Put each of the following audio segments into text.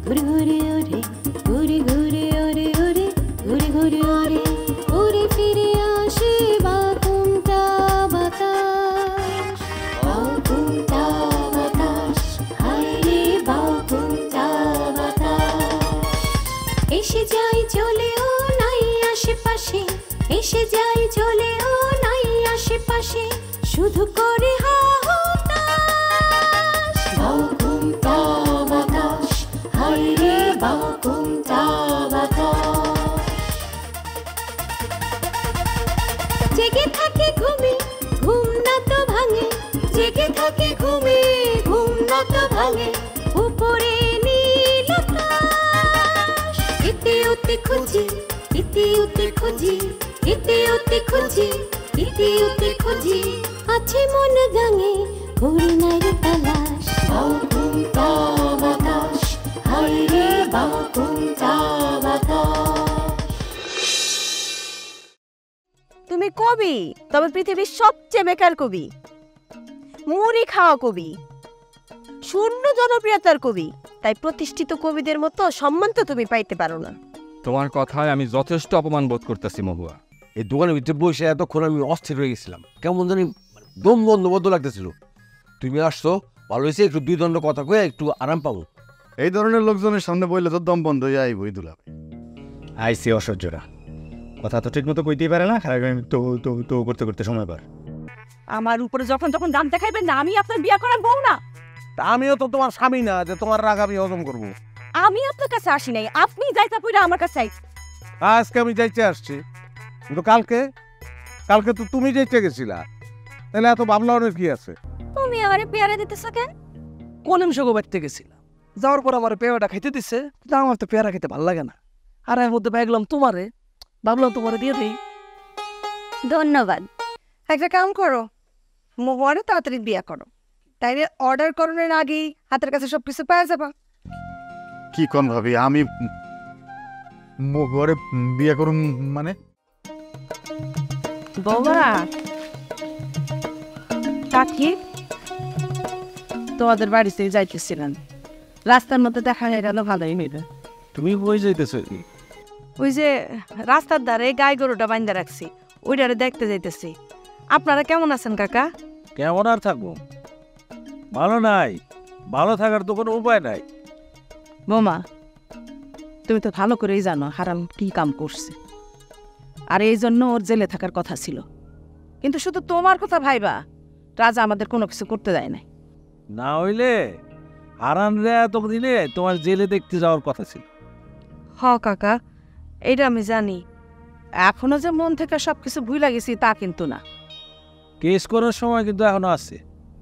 ঘুরে ঘুরে ওরে ঘুরে ঘুরে ওরে ওরে ঘুরে ঘুরে ওরে উড়ে ফিরে আসে বাকুমটা বাতাস বাকুমটা বাতাস হায় রে বাকুমটা বাতাস এসে যায় চলেও নাই আশেপাশে এসে যায় চলেও নাই আশেপাশে শুধু করে হাহুতাশ বাকুমটা বাতাস হায় রে বাকুমটা বাতাস জেগে থাকে ঘুমে ঘুম না তো ভাঙে জেগে থাকে ঘুমে ঘুম না তো ভাঙে উপরে নীল আকাশ এতে ওতে খুঁজি এতে ওতে খুঁজি এতে ওতে খুঁজি এতে ওতে খুঁজি আছে মন গাঙে করি নাই রে তালাশ বাকুমটা বাতাস হায় রে বাকুমটা বাতাস তুমি কবি, তবে পৃথিবীর সবচেয়ে বেকার কবি, মুড়ি খাওয়া কবি, শূন্য জনপ্রিয়তার কবি। তাই প্রতিষ্ঠিত কবিদের মতো সম্মান তো তুমি পাইতে পারো না। তোমার কথায় আমি যথেষ্ট অপমান বোধ করতেছি মহুয়া। এই দোকানের ভিতরে বসে এতক্ষণ আমি অস্থির হয়ে গেছিলাম, কেমন জানি দম বন্ধ বন্ধ লাগতেছিল। তুমি আসছো, ভালো হয়েছে, একটু দুই দণ্ড কথা কয়ে একটু আরাম পাবো। এই ধরনের লোকজনের সামনে বললে তো দম বন্ধ হয়ে আইবই দুলাবে। আইসি অসহ্যরা, কথা তো ঠিক মতো কইতেই পারে না, খারাপ তো তো তো করতে করতে সময় পার। আমার উপরে যখন তখন দাম দেখাইবেন না, আমি আপনার বিয়ে করার বউ না। আমিও তো তোমার স্বামী না যে তোমার রাগ আমি হজম করবো। আমি আপনার কাছে আসি নাই, আপনি যাইতা পইরা আমার কাছে আইছেন। আজকে আমি যাইতে আসছি, কিন্তু কালকে কালকে তো তুমি যাইতে গেছিলা, তাহলে এত ভাবলার কি আছে? তুমি আমারে পেয়ারা দিতেছো কেন? কোন অংশ বাড়তে গেছিলাম, যাওয়ার পর আমার পেয়ারাটা খাইতে দিচ্ছে, আমার তো পেয়ারা খেতে ভালো লাগে না। আর এর মধ্যে পাইলাম তোমারে, ভাবলাম তোমারে দিয়ে দিই। ধন্যবাদ। একটা কাম করো, মোহরে তাড়াতাড়ি বিয়া করো, তাইলে অর্ডার করানোর আগেই হাতের কাছে সবকিছু পাওয়া যাবা। কি কোন ভাবি, আমি ঘরে বিয়ে করুম মানে? বৌমা কাকি তোমাদের বাড়িতে যাইতেছিলেন, রাস্তার মধ্যে দেখা হয়ে গেল, ভালোই মিলে। তুমি বই যাইতেছো? ওই যে রাস্তার ধারে গাই গরুটা বান্ধা রাখছি, ওইটারে দেখতে যাইতেছি। আপনারা কেমন আছেন কাকা? কেমন আর থাকবো, ভালো নাই, ভালো থাকার তো কোনো উপায় নাই। বৌমা তুমি তো ভালো করেই জানো হারাম কি কাম করছে, আর এই জন্য ওর জেলে থাকার কথা ছিল। কিন্তু শুধু তোমার কথা ভাইবা, রাজা আমাদের কোনো কিছু করতে দেয় নাই। না হইলে হারান রে এতদিনে তোমার জেলে দেখতে যাওয়ার কথা ছিল। হ কাকা, এইটা আমি জানি। এখনো যে মন থেকে সবকিছু ভুলে গেছি তা কিন্তু না। কেস করার সময় কিন্তু এখনো আছে।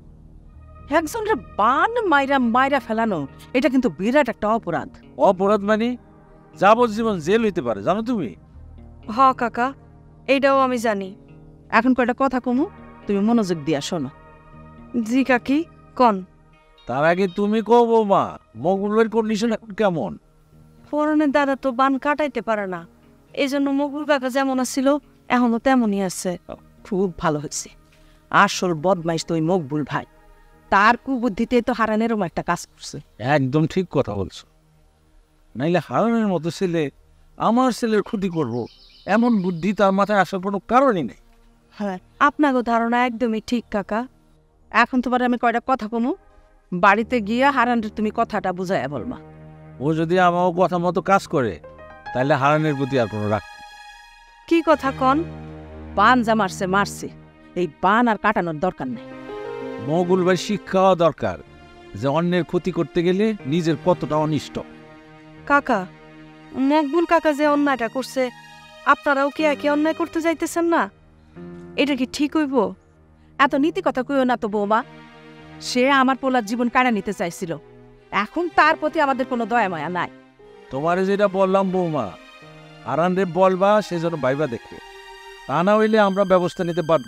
একজনের বান মাইরা মাইরা ফেলানো, এটা কিন্তু বিরাট একটা অপরাধ। অপরাধ মানে যাবজ্জীবন জেল হইতে পারে, জানো তুমি? হ কাকা, এইটাও আমি জানি। এখন কয়টা কথা কমু, তুমি মনোযোগ দিয়া শোনো। জি কাকি কন। তার আগে তুমি কও বৌমা, মগুলের কন্ডিশন এখন কেমন? পরনের দাদা তো বান কাটাইতে পারে না, এই জন্য মগুল কাকা যেমন আছিল এখনো তেমনই আছে। খুব ভালো হয়েছে। আসল বদমাইশ তো ওই মকবুল ভাই, তার কুবুদ্ধিতে তো হারানেরও একটা কাজ করছে। একদম ঠিক কথা বলছো, নাইলে হারানের মতো ছেলে আমার ছেলের ক্ষতি করব এমন বুদ্ধি তার মাথায় আসার কোনো কারণই নেই। হ্যাঁ, আপনাকে ধারণা একদমই ঠিক কাকা। এখন তোমার আমি কয়টা কথা কমু, বাড়িতে গিয়া হারানের তুমি কথাটা বুঝাইয়া বলবা। ও যদি আমার কথা মতো কাজ করে তাহলে হারানের প্রতি আর কোনো রাগ। কি কথা কন? বান যা মারছে মারছে, এই বান আর কাটানোর দরকার নেই। মগুল ভাই শিক্ষা হওয়া দরকার যে অন্যের ক্ষতি করতে গেলে নিজের কতটা অনিষ্ট। কাকা, মকবুল কাকা যে অন্যায়টা করছে, আপনারাও কি একে অন্যায় করতে যাইতেছেন না? এটা কি ঠিক হইব? এত নীতি কথা কইও না তো বৌমা। সে আমার পোলার জীবন কাড়া নিতে চাইছিল, এখন তার প্রতি আমাদের কোনো দয়া মায়া নাই। তোমারে যেটা বললাম বৌমা, হারান রে বলবা সেজন্য ভাইবা দেখে, তা না হইলে আমরা ব্যবস্থা নিতে বাধ্য।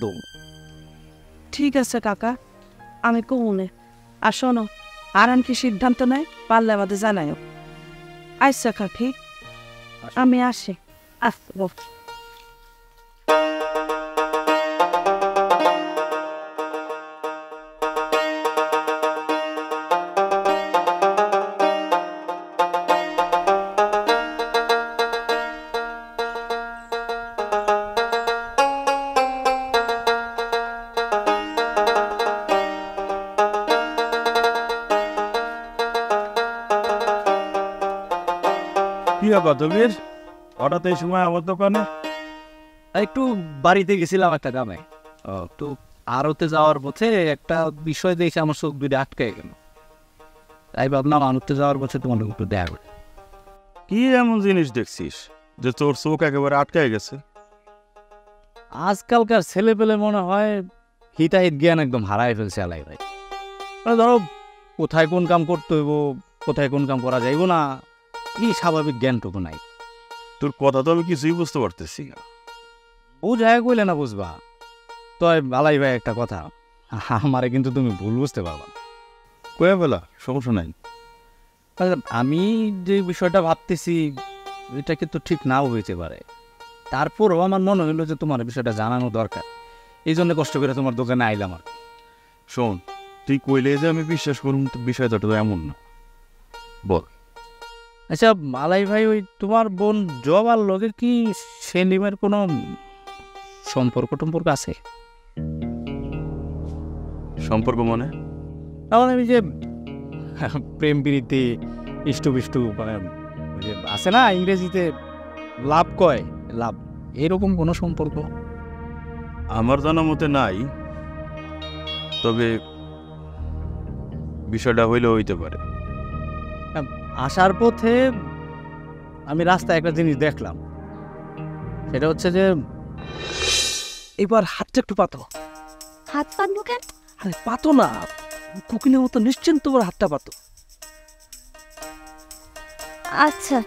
ঠিক আছে কাকা, আমি কমুনে। আর শোনো, হারান কি সিদ্ধান্ত নেয় পারলে আমাদের জানাইও। আচ্ছা কাকি, আমি আসি। আসবো। ব্যাপার তুমি হঠাৎ এই সময় আমার দোকানে? একটু বাড়িতে গেছিলাম একটা কামে, তো আড়তে যাওয়ার পথে একটা বিষয় দেখে আমার চোখ দুটো আটকে গেল, তাই ভাবলাম আড়তে যাওয়ার পথে তোমার একটু দেখা করে। কি এমন জিনিস দেখছিস যে তোর চোখ একেবারে আটকায় গেছে? আজকালকার ছেলে পেলে মনে হয় হিতাহিত জ্ঞান একদম হারাই ফেলছে আলাই ভাই। মানে ধরো কোথায় কোন কাম করতে হইব, কোথায় কোন কাম করা যাইব না, এই স্বাভাবিক জ্ঞানটুকু নাই। তোর কথা তো আমি কিছুই বুঝতে পারতেছি না। বুঝায় কইলে না বুঝবা। তয় আলাই ভাই একটা কথা, আমারে কিন্তু তুমি ভুল বুঝতে পারবা। কয়ে বেলা সমস্যা নাই। আমি যে বিষয়টা ভাবতেছি এটা কিন্তু ঠিক নাও হইতে পারে, তারপরও আমার মনে হইলো যে তোমার বিষয়টা জানানো দরকার, এই জন্য কষ্ট করে তোমার দোকানে আইলাম। আর শোন, তুই কইলে যে আমি বিশ্বাস করুন তো বিষয়টা তো এমন না। বল। আচ্ছা মালাই ভাই, ওই তোমার বোন জবার লগে কি সেলিমের কোনো সম্পর্ক টম্পর্ক আছে? সম্পর্ক মানে? তাহলে আমি যে প্রেম প্রীতি ইষ্টু বিষ্টু মানে ওই যে আছে না ইংরেজিতে লাভ কয়, লাভ, এরকম কোনো সম্পর্ক? আমার জানা মতে নাই, তবে বিষয়টা হইলে হইতে পারে। আসার পথে আমি রাস্তায় একটা জিনিস দেখলাম, সেটা হচ্ছে যে এবার হাতটা একটু পাতো। হাত পাতবো কেন? আরে পাতো না, কুকিনের মতো নিশ্চিন্ত করে হাতটা পাতো। আচ্ছা,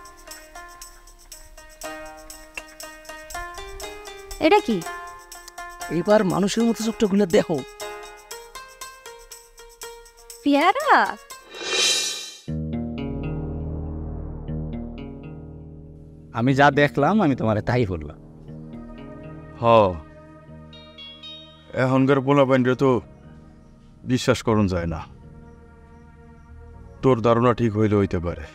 এটা কি? এবার মানুষের মতো চোখটা খুলে দেখো। পেয়ারা? আমি যা দেখলাম আমি তোমারে তাই বললাম। হ, এখনকার পোলাপাইনরে তো বিশ্বাস করুন যায় না। তোর ধারণা ঠিক হইলে হইতে পারে।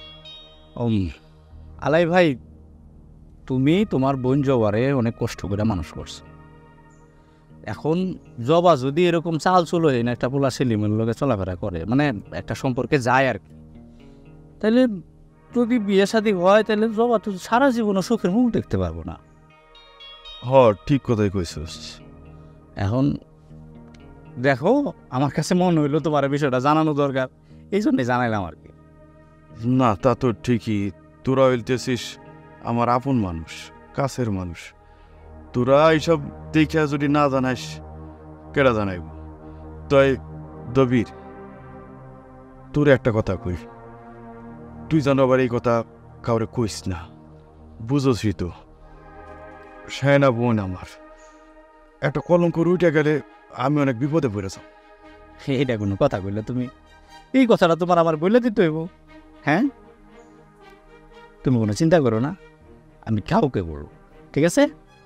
আলাই ভাই, তুমি তোমার বোন জবারে অনেক কষ্ট করে মানুষ করছো। এখন জবা যদি এরকম চাল চলো না একটা পোলা সেলিমের লোকে চলাফেরা করে, মানে একটা সম্পর্কে যায় আর কি, তাহলে যদি বিয়ে শাদী হয় তাহলে জবা তো সারা জীবনও সুখের মুখ দেখতে পারবো না। হ, ঠিক কথাই কইছিস। এখন দেখো, আমার কাছে মনে হইলো তোমার বিষয়টা জানানো দরকার, এই জন্যই জানাইলাম আর কি। না, তা তো ঠিকই। তোরা হইতেছিস আমার আপন মানুষ, কাছের মানুষ। তোরা এইসব দেখা যদি না জানাইস, কেডা জানাইব? তাই দবির, তোর একটা কথা কই, তুই জানো আবার এই কথা কাউরে কইস না, বুঝোসই তো। সায়না বোন আমার, একটা কলঙ্ক উঠে গেলে আমি অনেক বিপদে পড়েছি। এইটা কোনো কথা কইলে তুমি? এই কথাটা তোমার আমার বলে দিতে হইব? হ্যাঁ, তুমি কোনো চিন্তা করো না, আমি কাউকে বলবো, ঠিক আছে?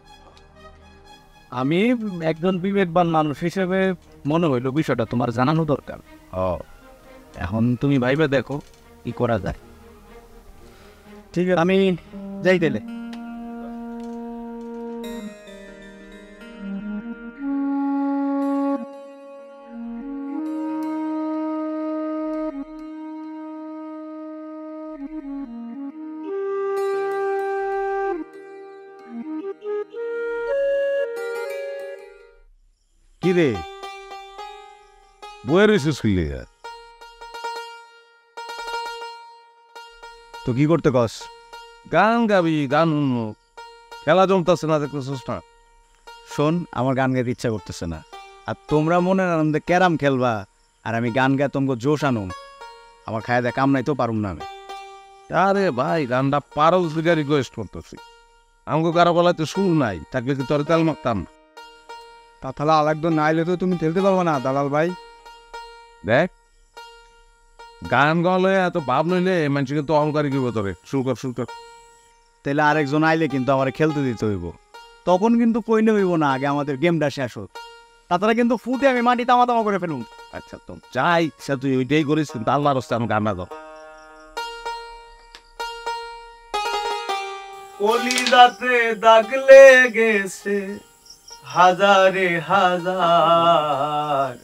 আমি একজন বিবেকবান মানুষ হিসেবে মনে হইলো বিষয়টা তোমার জানানো দরকার। এখন তুমি ভাইবে দেখো কি করা যায়। ঠিক আছে, আমি যাই তাইলে। কি রে বইয়ের স্কুলে তো কি করতে কস? গান গাবি, গান শুনবো, খেলা জমতেছে না, দেখতেছিস না? শোন, আমার গান গাইতে ইচ্ছা করতেছে না, আর তোমরা মনে আনন্দে ক্যারাম খেলবা আর আমি গান গায়ে তোমাকে জোশ আনুম, আমার খায় দেয় কাম নাই তো পারুম না আমি। আরে ভাই, গানটা পারো দিকে রিকোয়েস্ট করতেছি, আমাকে কারো গলাতে সুর নাই, থাকলে কি তোর তেল মারতাম? তা তাহলে আর একজন না আইলে তো তুমি খেলতে পারবো না দালাল ভাই। দেখ, গান গাওয়ালে এত ভাব নইলে মানুষকে তো অহংকারী কি তোরে, শুরু কর শুরু কর। তাহলে আরেকজন আইলে কিন্তু আমার খেলতে দিতে হইব, তখন কিন্তু কইনে হইব না, আগে আমাদের গেমটা শেষ হোক, তাছাড়া কিন্তু ফুটে আমি মাটি তামা তামা করে ফেলুম। আচ্ছা, তো যাই সে তুই ওইটাই করিস, কিন্তু আল্লাহর রাস্তায় আমি গান না দাও। কলিজাতে দাগ লেগেছে হাজারে হাজার,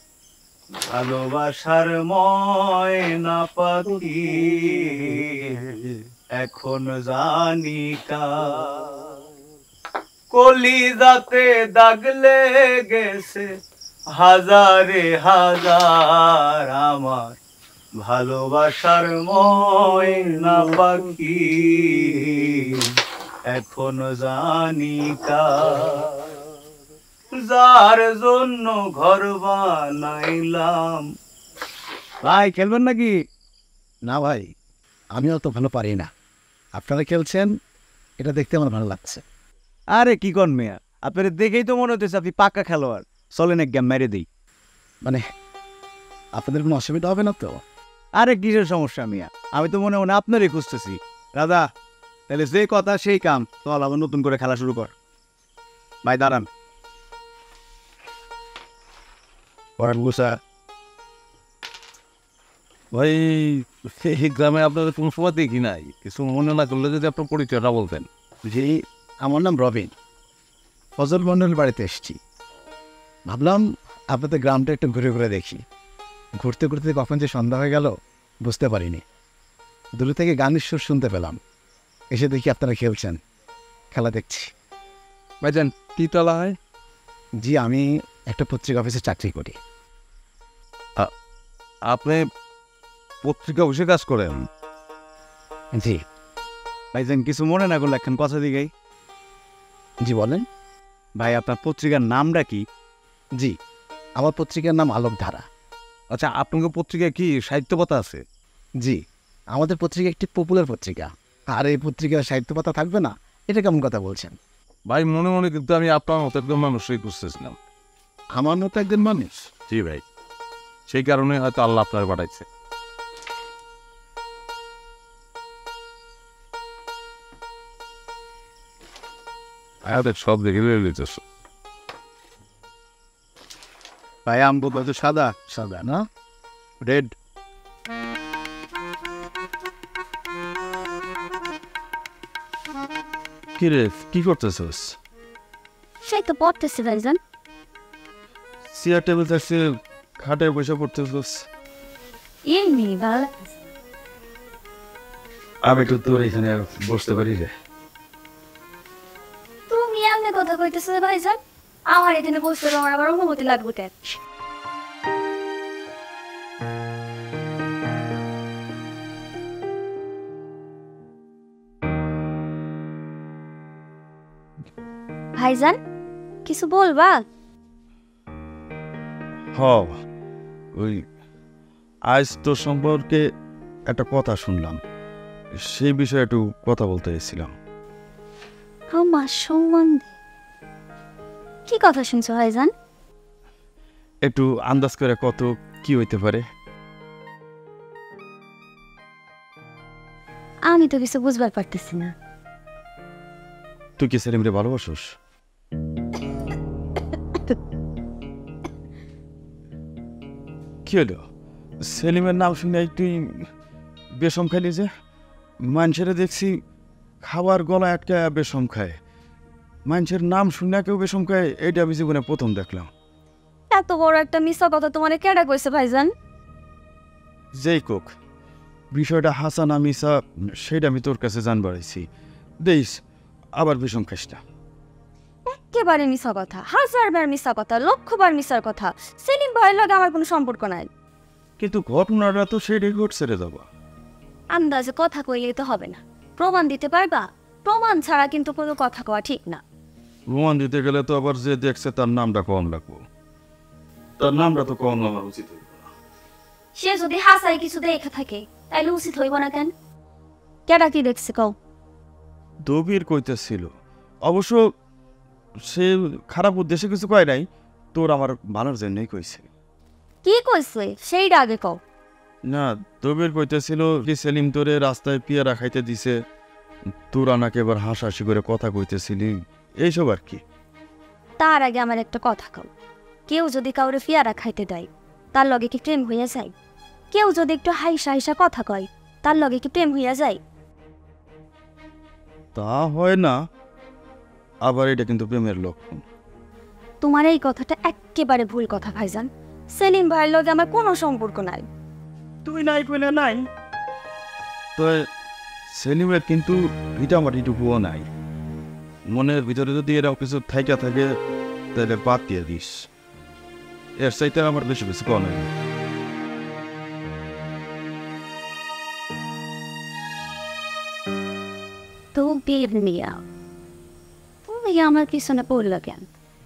ভালোবাসার ময়না পাখি এখন জানি কার। কলিজাতে দাগ লেগেছে হাজারে হাজার আমার ভালোবাসার ময়না পাখি, এখন জানি কার। যার জন্য ঘর বানাইলাম। ভাই খেলবেন নাকি? না ভাই, আমি অত ভালো পারি না। আপনারা খেলছেন, এটা দেখতে আমার ভালো লাগছে। আরে কি কন মিয়া, আপনার দেখেই তো মনে হচ্ছে আপনি পাক্কা খেলোয়াড়। চলেন এক গেম মেরে দিই। মানে আপনাদের কোনো অসুবিধা হবে না তো? আরে কিসের সমস্যা মিয়া, আমি তো মনে মনে আপনারই খুঁজতেছি। দাদা তাহলে যে কথা সেই কাম, চল আবার নতুন করে খেলা শুরু কর। ভাই দাঁড়ান। ভাই এই গ্রামে আপনাদের কোনো সময় দেখি নাই, কিছু মনে না করলে যদি আপনার পরিচয়টা বলতেন। জি, আমার নাম রবিন, ফজল মন্ডল বাড়িতে এসেছি। ভাবলাম আপনাদের গ্রামটা একটু ঘুরে ঘুরে দেখি। ঘুরতে ঘুরতে কখন যে সন্ধ্যা হয়ে গেল বুঝতে পারিনি। দূরে থেকে গানের সুর শুনতে পেলাম, এসে দেখি আপনারা খেলছেন, খেলা দেখছি। ভাইজান কি তলা হয়? জি, আমি একটা পত্রিকা অফিসে চাকরি করি। আপনি পত্রিকা অফিসে কাজ করেন? জি। ভাইজান কিছু মনে না করলে এখন কথা দিকেই। জি বলেন। ভাই আপনার পত্রিকার নামটা কি? জি, আমার পত্রিকার নাম আলোকধারা। আচ্ছা, আপনাকে পত্রিকায় কি সাহিত্য পাতা আছে? জি, আমাদের পত্রিকা একটি পপুলার পত্রিকা, আর এই পত্রিকার সাহিত্য পাতা থাকবে না, এটা কেমন কথা বলছেন? ভাই মনে মনে কিন্তু আমি আপনার মতো একদম মানুষই খুঁজতেছিলাম। আমার মতো একজন মানুষ? জি ভাই, সেই কারণে হয়তো আল্লাহ আপনার পাঠাইছে। সব দেখে লিখতেছ ভাই আমগো তো সাদা সাদা না, রেড। কি রে, কি করতেছস? সেই তো পড়তেছি ভাইজান। চেয়ার টেবিল থাকছে, খাটে বসে পড়তেছস। এমনি ভালো। আমি একটু তোর এখানে বসতে পারি রে? তুমি এমনি কথা কইতেছো ভাইজান, আমার এখানে বসতে তোমার আবার অনুমতি লাগবে কেন? ভাইজান কিছু বলবা? হ, ওই আজ তোর সম্পর্কে একটা কথা শুনলাম, সেই বিষয়ে একটু কথা বলতে এসেছিলাম। আমার সম্বন্ধে কি কথা শুনছো ভাইজান? একটু আন্দাজ করে কত কি হইতে পারে? আমি তো কিছু বুঝবার পারতেছি না। তুই কি সেলিমরে ভালোবাসোস? কি হলো, সেলিমের নাম শুনে তুই বেশম খাইলি যে? মানুষেরা দেখছি খাবার গলা আটকে বেশম খায়, মানুষের নাম শুনে কেউ বেশম খায়, এইটা আমি জীবনে প্রথম দেখলাম। এত বড় একটা মিথ্যা কথা তোমারে কেডা কইছে ভাইজান? যেই কোক, বিষয়টা হাসান মিসা সেটা আমি তোর কাছে জানবার আইছি। দেখিস আবার বিষম খাইস না। একেবারে মিথ্যা কথা, হাজারবার মিথ্যা কথা, লক্ষবার মিথ্যার কথা। সেলিম ভাইয়ের লগে আমার কোনো সম্পর্ক নাই। কিন্তু ঘটনাটা তো সেটাই ঘটছে রে বাবা। আন্দাজে কথা কইলেই তো হবে না, প্রমাণ দিতে পারবা? প্রমাণ ছাড়া কিন্তু কোনো কথা কওয়া ঠিক না। প্রমাণ দিতে গেলে তো আবার যে দেখছে তার নামটা কম লাগবো, তার নামটা তো কম নেওয়া উচিত হইব না। সে যদি হাসাই কিছু দেখে থাকে তাইলে উচিত হইব না কেন? কেডা কি দেখছে কও? দবির কইতেছিল, অবশ্য সে খারাপ উদ্দেশ্যে কিছু কয় নাই, তোর আমার ভালোর জন্যই কইছে। কি কইছে সেইটা আগে কও। না, দবির কইতেছিল কি সেলিম তোরে রাস্তায় পিয়ারা খাইতে দিছে, তোরা নাকি এবার হাসাহাসি করে কথা কইতেছিলি, এইসব আর কি। তার আগে আমার একটা কথা কও, কেউ যদি কাউরে ফিয়ারা খাইতে দেয় তার লগে কি প্রেম হইয়া যায়? কেউ যদি একটু হাইসা হাইসা কথা কয় তার লগে কি প্রেম হইয়া যায়? তা হয় না, আবার এটা কিন্তু প্রেমের লক্ষণ। তোমার এই কথাটা একেবারে ভুল কথা ভাইজান। সেলিম ভাইয়ের লগে আমার কোনো সম্পর্ক নাই। তুই নাই কইলে নাই, তো সেলিমের কিন্তু ভিটামাটিটুকুও নাই। মনের ভিতরে যদি এরকম কিছু থাইকা থাকে তাহলে বাদ দিয়ে দিস। এর চাইতে আমার বেশি বেশি কম নেই। তো বের মিয়া তুমি আমার পিছনে পড়লো কেন?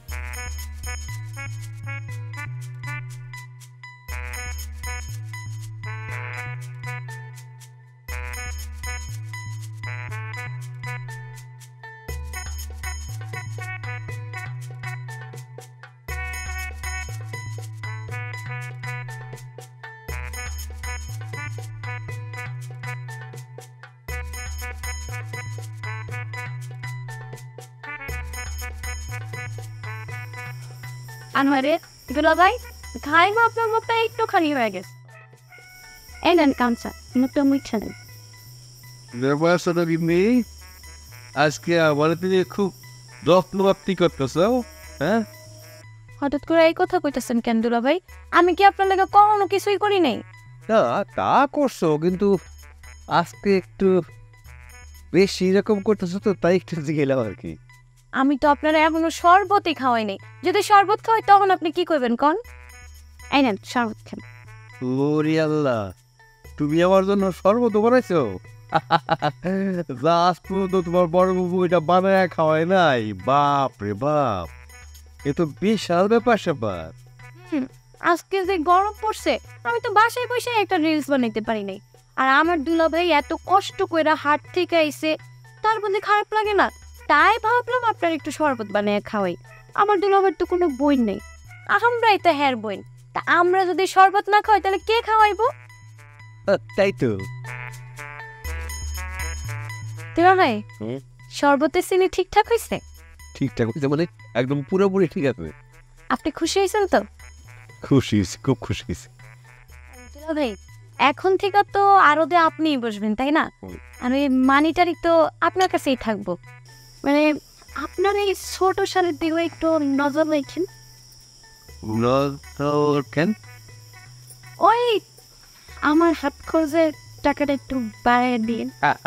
আনোয়ারে দুলা ভাই খাই মা আপনার মুখটা একটুখানি হয়ে গেছে। এই নেন কামচা, মুখটা মুছে নেন। ব্যাপারটা কি আজকে আমার তুমি খুব যত্নবাপ্তি করতেছ, হ্যাঁ? হঠাৎ করে এই কথা কইতেছেন কেন দুলা ভাই? আমি কি আপনার লাগে কখনো কিছুই করি নাই? না তা করছো, কিন্তু আজকে একটু বেশি এরকম করতেছো তো, তাই একটু জিগেলাম আর কি। আমি তো আপনারা এখনো শরবতই খাওয়াই নাই। যদি শরবত খাওয়াই তখন আপনি কি করবেন কন? এই নেন শরবত খান। ওরে আল্লাহ, তুমি আমার জন্য শরবত বানাইছো? লাস্ট পর্যন্ত তোমার বড় বাবু এটা বানায় খাওয়ায় নাই? বাপ রে বাপ, এ তো বিশাল ব্যাপার স্যাপার। আজকে যে গরম পড়ছে, আমি তো বাসায় বসে একটা রিলস বানাইতে পারি নাই। আর আমার দুলা ভাই এত কষ্ট করে হাট থেকে আইছে, তার মধ্যে খারাপ লাগে না? তাই ভাবলাম আপনার একটু শরবত বানিয়ে খাওয়াই। আমার দুলা ভাইয়ের তো কোনো বই নেই, আমরাই তো হ্যার বই। তা আমরা যদি শরবত না খাওয়াই তাহলে কে খাওয়াইবো? তাই তো। দুলা ভাই শরবতের চিনি ঠিকঠাক হয়েছে? ঠিকঠাক হয়েছে মানে একদম পুরোপুরি ঠিক আছে। আপনি খুশি হয়েছেন তো? খুশি হয়েছি, খুব খুশি হয়েছি। দুলা ভাই এখন থেকে তো আরদে আপনিই বসবেন তাই না? আর ওই মানিটারি তো আপনার কাছেই থাকবো। মানে আপনার এই ছোট সারের দিকে একটু নজর রাখেন। কেন? ওই আমার হাত খরচের টাকাটা একটু বাড়িয়ে দিন।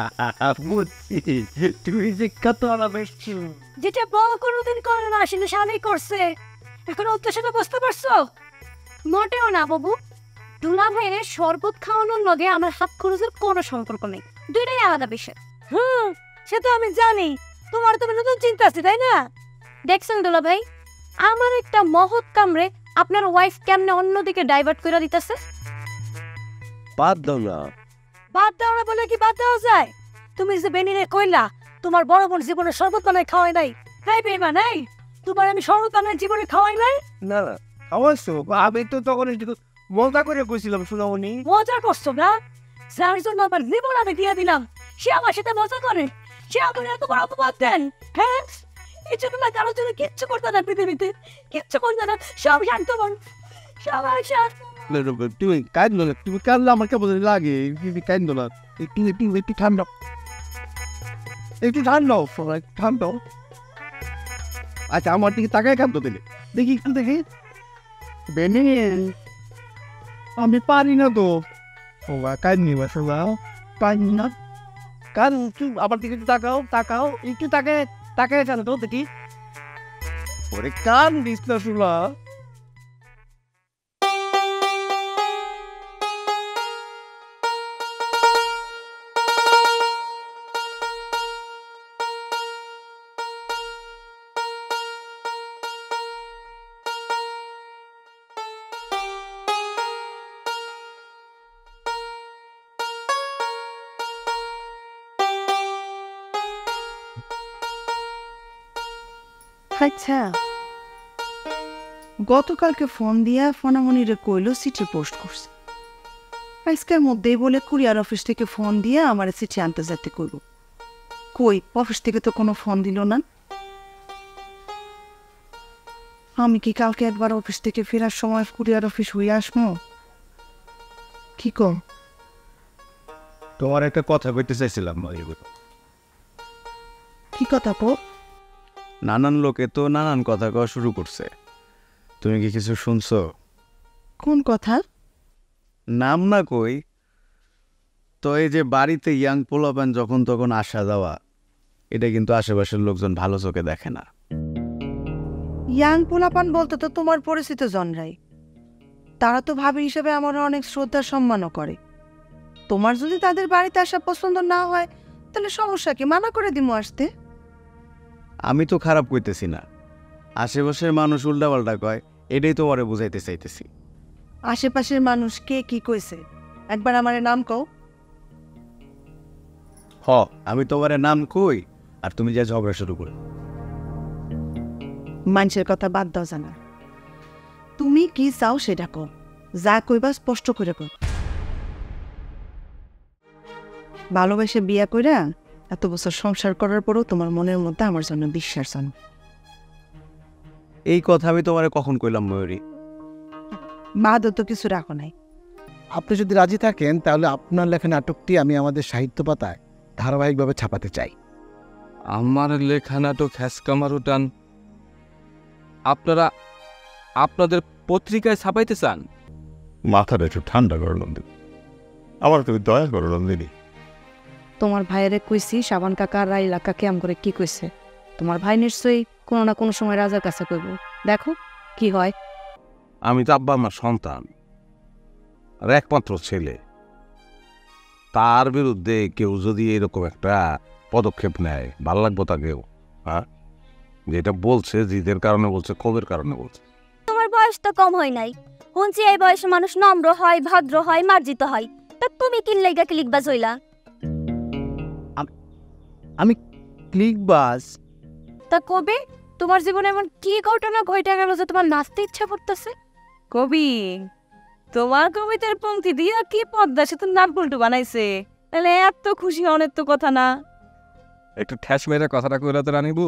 তুমি যে কত আরামের, যেটা বড় কোনোদিন করে না সেটা স্বামী করছে, এখন অত্যাচারটা বুঝতে পারছো? মোটেও না বাবু, দুলা ভাইয়ের শরবত খাওয়ানোর লগে আমার হাত খরচের কোনো সম্পর্ক নেই, দুইটাই আলাদা বিষয়। সে তো আমি জানি, তোমার তো নতুন চিন্তা আছে তাই না? দেখছেন দুলা ভাই, আমার একটা মহৎ কামরে আপনার ওয়াইফ কেমনে অন্যদিকে ডাইভার্ট করে দিতেছে। বাদ দাও না। বাদ দাও না বলে কি বাদ দেওয়া যায়? তুমি যে বেনিরে কইলা তোমার বড় বোন জীবনে শরবত বানায় খাওয়াই নাই, তাই বেমা নাই? তোমার আমি শরবত বানায় জীবনে খাওয়াই নাই? না না খাওয়াইছো, আমি তো তখন মজা করে কইছিলাম সোনামণি। মজা করছো না? যার জন্য আমার জীবন আমি দিয়ে দিলাম সে আমার সাথে মজা করে, সে আমার এত বড় অপবাদ দেন, হ্যাঁ? এই জন্য না কারোর জন্য কিচ্ছু করতে না, পৃথিবীতে কিচ্ছু করতে না, সব শান্ত মন, সবাই শান্ত। তুমি কাঁদো না, তুমি কাঁদলে আমার কেমন লাগে। তুমি কাঁদো না, একটু একটু একটু ঠান্ডা, একটু ঠান্ডা ঠান্ডা। আচ্ছা আমার দিকে তাকায় কাঁদো দিলে দেখি, একটু দেখি। বেনে আমি পারি না তো। ও কাঁদনি বাসা, পারি না। কারণ আমার দিকে একটু তাকাও, তাকাও একটু, তাকায় তাকায় জানো তো দেখি। ওরে কান দিস না শুলা। আচ্ছা, গতকালকে ফোন দিয়া ফোনামনিরে কইলো চিঠি পোস্ট করছে। আজকের মধ্যেই বলে কুরিয়ার অফিস থেকে ফোন দিয়ে আমার চিঠি আনতে যেতে কইব। কই অফিস থেকে তো কোনো ফোন দিল না। আমি কি কালকে একবার অফিস থেকে ফেরার সময় কুরিয়ার অফিস হয়ে আসবো? কি কর? তোমার একটা কথা কইতে চাইছিলাম। কি কথা কো? নানান লোকে তো নানান কথা কওয়া শুরু করছে, তুমি কি কিছু শুনছো? কোন কথা? নাম না কই, তো এই যে বাড়িতে ইয়াং পোলাপান যখন তখন আসা যাওয়া, এটা কিন্তু আশেপাশের লোকজন ভালো চোখে দেখে না। ইয়াং পোলাপান বলতে তো তোমার পরিচিত জনরাই, তারা তো ভাবি হিসেবে আমার অনেক শ্রদ্ধা সম্মানও করে। তোমার যদি তাদের বাড়িতে আসা পছন্দ না হয় তাহলে সমস্যা কি, মানা করে দিমু আসতে। আমি তো খারাপ কইতেছি না, আশেপাশের মানুষ উল্টাপাল্টা কয়, এটাই তোমারে বুঝাইতে চাইতেছি। আশেপাশের মানুষ কে কি কইছে একবার আমারে নাম কও। আমি তোমারে নাম কই আর তুমি যা ঝগড়া শুরু করো। মানুষের কথা বাদ দাও জানা, তুমি কি চাও সেটা কও, যা কইবা স্পষ্ট করে কও। ভালোবেসে বিয়া কইরা এত বছর সংসার করার পরও তোমার মনের মধ্যে আমার জন্য বিশ্বাস জানো। এই কথা আমি তোমারে কখন কইলাম ময়ূরী? বাদও তো কিছু রাখো নাই। আপনি যদি রাজি থাকেন তাহলে আপনার লেখা নাটকটি আমি আমাদের সাহিত্য পাতায় ধারাবাহিকভাবে ছাপাতে চাই। আমার লেখা নাটক হ্যাসকামারুটান আপনারা আপনাদের পত্রিকায় ছাপাইতে চান? মাথাটা একটু ঠান্ডা করো নন্দিনী, আমার তুমি দয়া করো নন্দিনী। তোমার ভাইয়েরে কইছি সাবান কাকা আর রাইলা কাকে আম করে কি কইছে। তোমার ভাই নিশ্চয়ই কোনো না কোনো সময় রাজার কাছে কইব, দেখো কি হয়। আমি তো আব্বা আমার সন্তান আর একমাত্র ছেলে, তার বিরুদ্ধে কেউ যদি এরকম একটা পদক্ষেপ নেয় ভালো লাগবো তাকেও? হ্যাঁ, যেটা বলছে জিদের কারণে বলছে, ক্ষোভের কারণে বলছে। তোমার বয়স তো কম হয় নাই, শুনছি এই বয়সে মানুষ নম্র হয়, ভদ্র হয়, মার্জিত হয়। তা তুমি কি লাইগা কি লিখবা জইলা? আমি ক্লিকবাজ। তা কবি, তোমার জীবনে এমন কি ঘটনা ঘটে গেল যে তোমার নাচতে ইচ্ছা করতেছে? কবি, তোমার কবিতার পংক্তি দিয়া কি পদ্মা সেতু নাট বল্টু বানাইছে, তাহলে এত খুশি অনেক তো কথা না। একটু ঠ্যাস মেরে কথাটা কইরা তো রানিবু।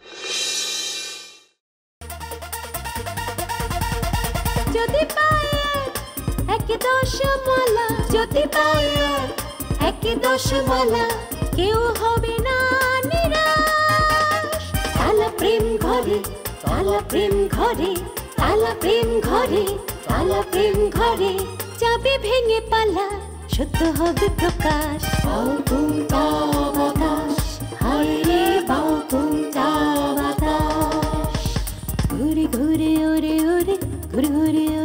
যদি পায়ে এক দশমালা, যদি পায়ে এক দশমালা, কেউ হবে না নিরাশ। তালা প্রেম ঘরে, তালা প্রেম ঘরে, তালা প্রেম ঘরে, তালা প্রেম ঘরে, যাবে ভেঙে পালা, সত্য হবে প্রকাশ। বাউ তুমটা বাতাস, হায় রে বাউ তুমটা বাতাস, ঘুরে ঘুরে ওরে ওরে, ঘুরে ঘুরে